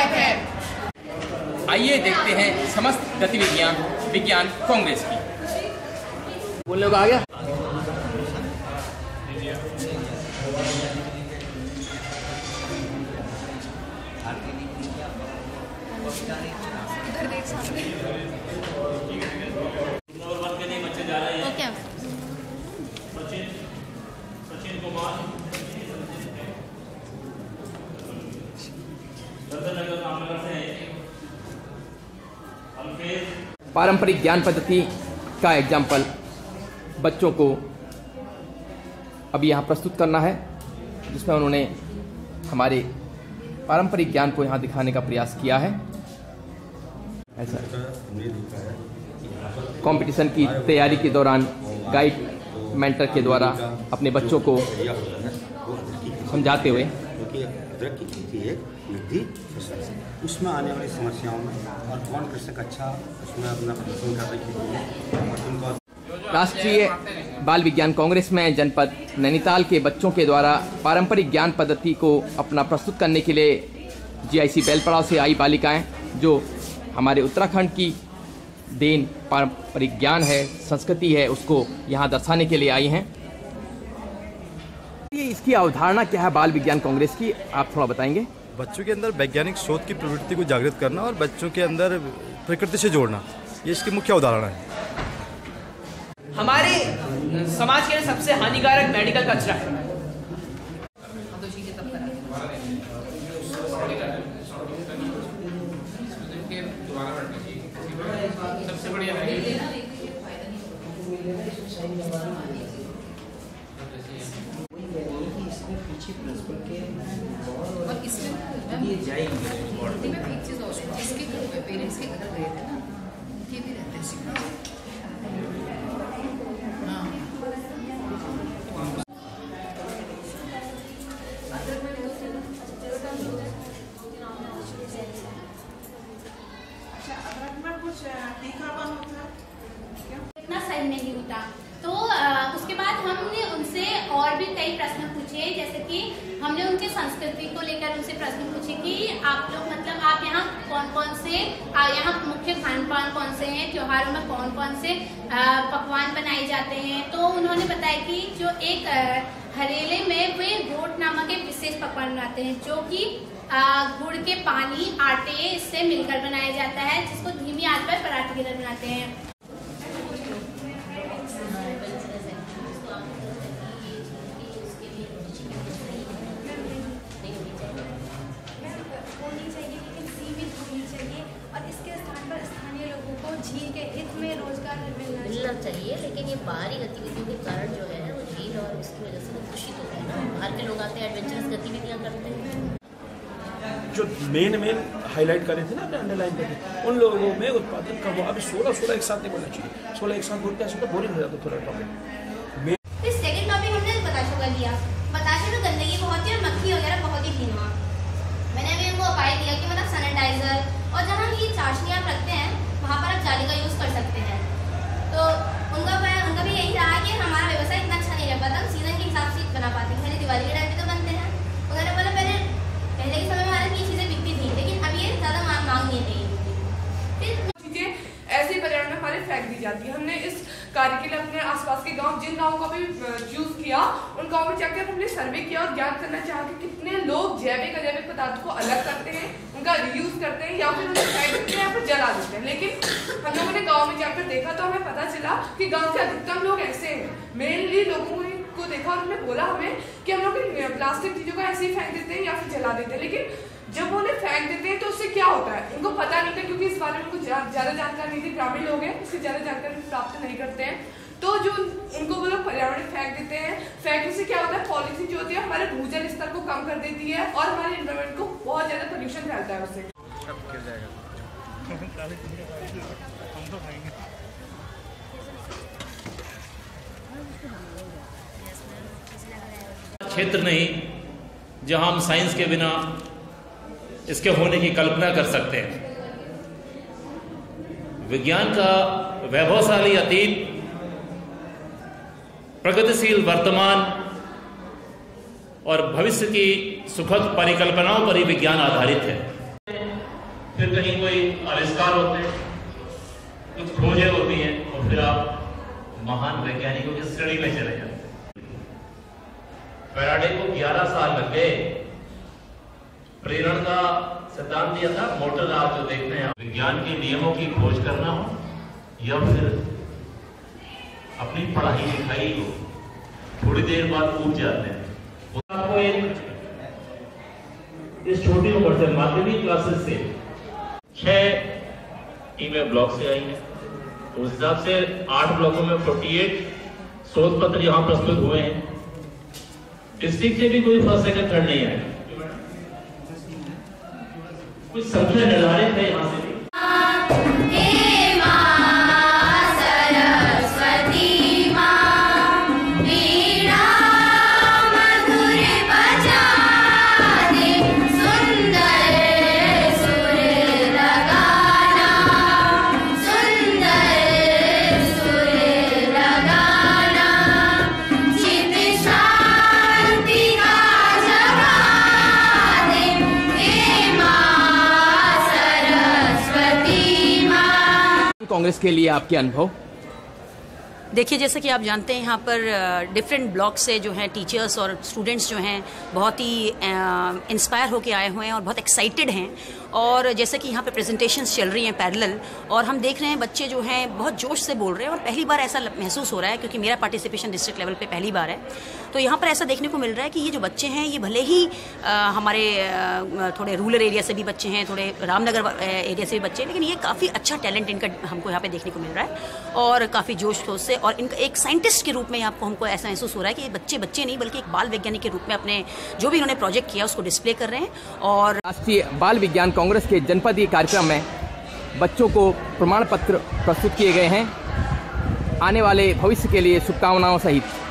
हिदायत है। आइए देखते हैं समस्त गतिविधियां विज्ञान कांग्रेस की। बोलने को आ गया। पारंपरिक ज्ञान पद्धति का एग्जाम्पल बच्चों को अभी यहाँ प्रस्तुत करना है, जिसमें उन्होंने हमारे पारंपरिक ज्ञान को यहाँ दिखाने का प्रयास किया है। ऐसा कंपटीशन की तैयारी के दौरान गाइड मेंटर के द्वारा अपने बच्चों को समझाते हुए उसमें आने वाली समस्याओं में और कौन कृषक अच्छा उसमें अपना प्रदर्शन कर रही है। राष्ट्रीय बाल विज्ञान कांग्रेस में जनपद नैनीताल के बच्चों के द्वारा पारंपरिक ज्ञान पद्धति को अपना प्रस्तुत करने के लिए जीआईसी बेलपड़ाव से आई बालिकाएं, जो हमारे उत्तराखंड की देन पारंपरिक ज्ञान है, संस्कृति है, उसको यहाँ दर्शाने के लिए आई हैं। इसकी अवधारणा क्या है बाल विज्ञान कांग्रेस की, आप थोड़ा बताएंगे? बच्चों के अंदर वैज्ञानिक शोध की प्रवृत्ति को जागृत करना और बच्चों के अंदर प्रकृति से जोड़ना, ये इसकी मुख्य अवधारणा है। हमारे समाज के लिए सबसे हानिकारक मेडिकल कचरा है। सबसे बढ़िया और इसमें ये जाएगी में एक चीज और इसके घर पे पेरेंट्स के घर गए थे ना, ये भी रहते हैं। इतना सही नहीं होता, तो उसके बाद हमने उनसे और भी कई प्रश्न पूछे, जैसे कि हमने उनके संस्कृति को लेकर उनसे प्रश्न पूछे कि आप लोग मतलब आप यहाँ कौन कौन से यहाँ मुख्य खान पान कौन से हैं, त्योहारों में कौन कौन से पकवान बनाए जाते हैं। तो उन्होंने बताया कि जो एक हरेले में वे गोट नामक एक विशेष पकवान बनाते हैं, जो कि गुड़ के पानी आटे से मिलकर बनाया जाता है, जिसको धीमी आंच पर पराठे की तरह बनाते हैं। झील के हित में रोजगार मिलना चाहिए, लेकिन ये बाहरी गतिविधियों के कारण जो है वो झील और उसकी वजह से दूषित होता है ना। बाहर के लोग आते हैं, एडवेंचरस गतिविधियां करते हैं। जो मेन हाईलाइट कर रहे थे ना, अपने अंडरलाइन करके, उन लोगों में उत्पादन कम हुआ। अभी 16 एक साथ नहीं बोलना चाहिए, 16 एक साथ बोलते हैं तो बोरिंग हो जाता थोड़ा टॉपिक। सेकंड टॉपिक हमने बताशों का लिया। बताशों में गंदगी बहुत है और मक्खी वगैरह बहुत ही घिन हुआ। मैंने अभी उनको उपाय दिया कि मतलब सैनिटाइजर और जहाँ ये चाशनी आप रखते हैं वहाँ पर आप जाली का यूज़ कर सकते हैं। तो उनका भी यही रहा कि हमारा व्यवसाय इतना अच्छा नहीं रह पाता, हम सीजन के हिसाब से बना पाते हैं। पहले दिवाली के टाइम पे तो बनते हैं, उन्होंने बोला पहले के समय में हमारे ये चीज़ें बिकती थी, लेकिन अब ये ज़्यादा मांग नहीं है। फिर चीज़ें ऐसे पर्यावरण में हमारे फेंक दी जाती है। हमने इस कार्य के लिए अपने आसपास के गांव, जिन गाँवों का भी चूज किया, उन गाँव में जाकर हमने सर्वे किया और ज्ञात करना चाहा कि कितने लोग जैविक अजैविक पदार्थ को अलग करते हैं, उनका रीयूज करते हैं या फिर उन्हें फेंक देते हैं या फिर जला देते हैं। लेकिन हम लोगों ने गाँव में जाकर देखा तो हमें पता चला कि गाँव के अधिकतम लोग ऐसे हैं। मेनली लोगों को देखा और उन्होंने बोला हमें कि हम लोग प्लास्टिक चीज़ों को ऐसे ही फेंक देते हैं या फिर जला देते हैं। लेकिन जब वो उन्हें फेंक देते हैं तो उससे क्या होता है उनको पता नहीं था, क्योंकि इस बारे में उनको ज़्यादा जानकारी नहीं थी। ग्रामीण लोग हैं, इससे ज़्यादा जानकारी प्राप्त नहीं करते हैं। तो जो उनको वो लोग पर्यावरण फेंक देते हैं, फेंकने से क्या होता है, पॉलिथीन जो होती है हमारे भूजल स्तर को कम कर देती है और हमारे एनवायरमेंट को बहुत ज़्यादा पोल्यूशन फैलता है उससे। क्षेत्र नहीं जहां हम साइंस के बिना इसके होने की कल्पना कर सकते हैं। विज्ञान का वैभवशाली अतीत, प्रगतिशील वर्तमान और भविष्य की सुखद परिकल्पनाओं पर ही विज्ञान आधारित है। फिर कहीं कोई आविष्कार होते हैं, कुछ खोजें होती हैं, और फिर आप महान वैज्ञानिकों की श्रेणी में चले जाते हैं। फैराडे को 11 साल लग गए। प्रेरण का सिद्धांत दिया था, मोटर आप जो देखते हैं, विज्ञान के नियमों की खोज करना हो या फिर अपनी पढ़ाई लिखाई को थोड़ी देर बाद उठ जाते हैं। आपको एक इस छोटी उम्र से माध्यमिक क्लासेस से 6 टीमें ब्लॉक से आई हैं, तो उस हिसाब से 8 ब्लॉकों में 48 शोध पत्र यहाँ प्रस्तुत हुए हैं। डिस्ट्रिक्ट से भी कोई फर्स्ट सेकंड थर्ड नहीं आया, कुछ संख्या निर्धारित है यहाँ से भी। कांग्रेस के लिए आपके अनुभव? देखिए, जैसे कि आप जानते हैं, यहाँ पर डिफरेंट ब्लॉक से जो हैं टीचर्स और स्टूडेंट्स जो हैं बहुत ही इंस्पायर होके आए हुए हैं और बहुत एक्साइटेड हैं। और जैसे कि यहाँ पे प्रेजेंटेशंस चल रही हैं पैरेलल, और हम देख रहे हैं बच्चे जो हैं बहुत जोश से बोल रहे हैं, और पहली बार ऐसा महसूस हो रहा है, क्योंकि मेरा पार्टिसिपेशन डिस्ट्रिक्ट लेवल पे पहली बार है, तो यहाँ पर ऐसा देखने को मिल रहा है कि ये जो बच्चे हैं ये भले ही हमारे थोड़े रूरल एरिया से भी बच्चे हैं, थोड़े रामनगर एरिया से भी बच्चे हैं, लेकिन ये काफ़ी अच्छा टैलेंट इनका हमको यहाँ पे देखने को मिल रहा है, और काफ़ी जोश खरोश से, और इनका एक साइंटिस्ट के रूप में हमको ऐसा महसूस हो रहा है कि ये बच्चे नहीं बल्कि एक बाल वैज्ञानिक के रूप में अपने जो भी इन्होंने प्रोजेक्ट किया उसको डिस्प्ले कर रहे हैं। और राष्ट्रीय बाल विज्ञान कांग्रेस के जनपदीय कार्यक्रम में बच्चों को प्रमाण पत्र प्रस्तुत किए गए हैं। आने वाले भविष्य के लिए शुभकामनाओं सहित